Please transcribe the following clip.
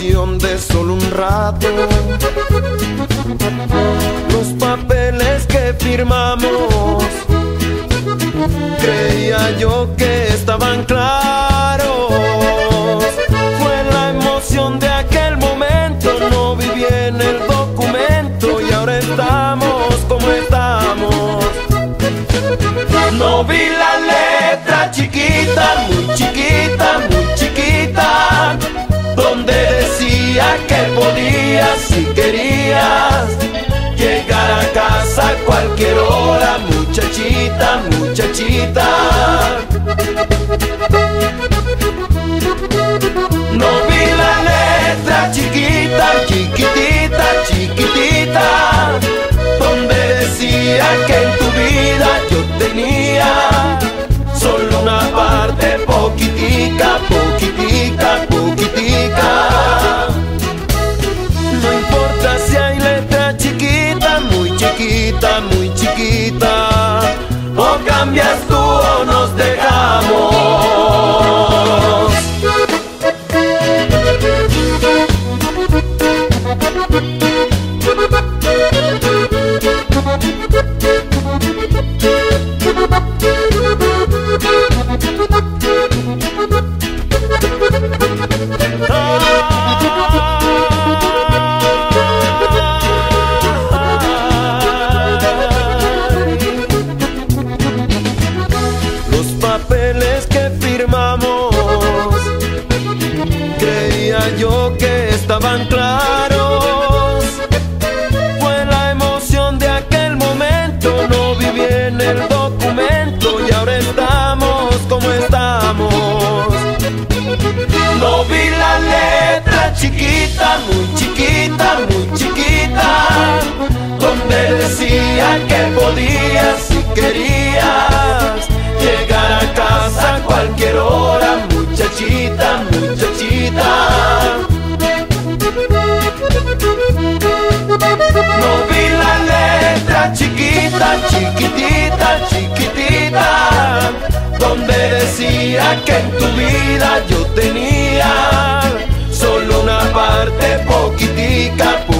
emoción de solo un rato. Los papeles que firmamos, creía yo que estaban claros. Fue la emoción de aquel momento, no viví en el documento y ahora estamos como estamos. No vi la letra chiquita, muy chiquita, muy chiquita, donde decía que podías si querías llegar a casa a cualquier hora, muchachita, muchachita. No vi la letra chiquita, chiquitita, chiquitita, donde decía que en tu vida yo tenía solo una parte poquitica, poquitica, poquitica. No importa si hay letra chiquita, muy chiquita, muy chiquita, o cambias tú o nos dejamos. Los papeles que firmamos, creía yo que estaban claros. Fue la emoción de aquel momento, no viví en el documento y ahora estamos como estamos. No vi la letra chiquita, muy chiquita, muy chiquita, donde decía que podías si querías llegar a casa a cualquier hora, muchachita, muchachita. No vi la letra chiquita, chiquitita, chiquitita, donde decía que en tu vida yo tenía solo una parte poquitica,